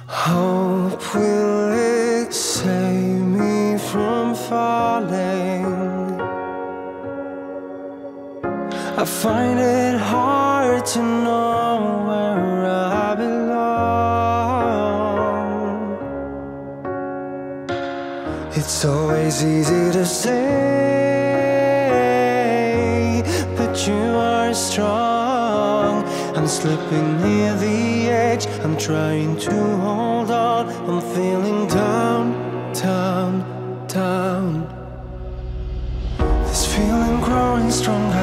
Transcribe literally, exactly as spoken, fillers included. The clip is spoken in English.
Hope will it save me from falling? I find it hard to know where I belong. It's always easy to say that you are strong. I'm slipping near the edge, I'm trying to hold on. I'm feeling down, down, down. This feeling growing stronger.